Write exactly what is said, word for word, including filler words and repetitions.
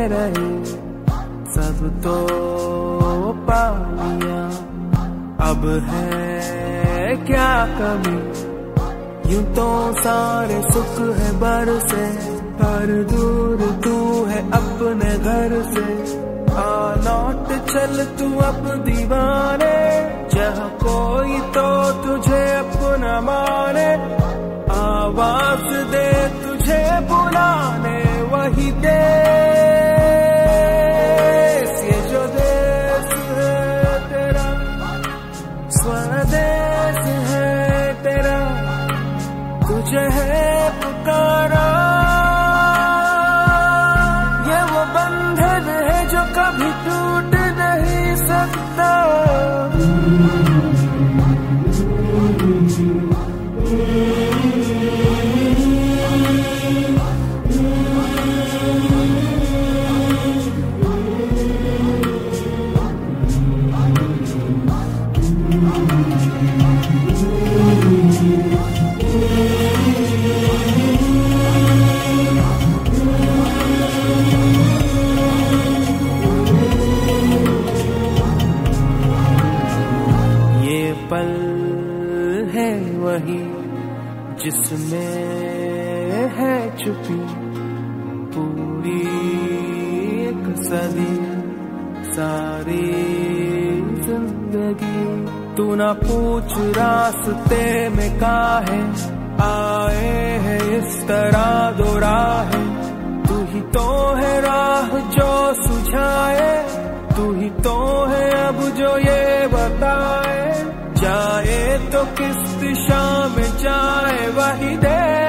रहे सब तो पा लिया, अब है क्या कमी, यूं तो सारे सुख है बरसे, पर दूर तू है अपने घर से। आ लौट चल तू अब दीवाने, जहाँ कोई तो तुझे अपना माने, आवाज दे तुझे बुलाने वही देश, ये जो देश है तेरा, स्वदेश है तेरा, तुझे है पुकारा। ये वो बंधन है जो कभी टूट नहीं सकता। पल है वही जिसमें है छुपी पूरी एक सदी, सारी जिंदगी। तू ना पूछ रास्ते में काहे आए है इस तरह दो राहें, तू ही तो है राह जो सुझाए, तू ही तो है अब जो ये बताए, जाए तो किस दिशा में जाए वही दे।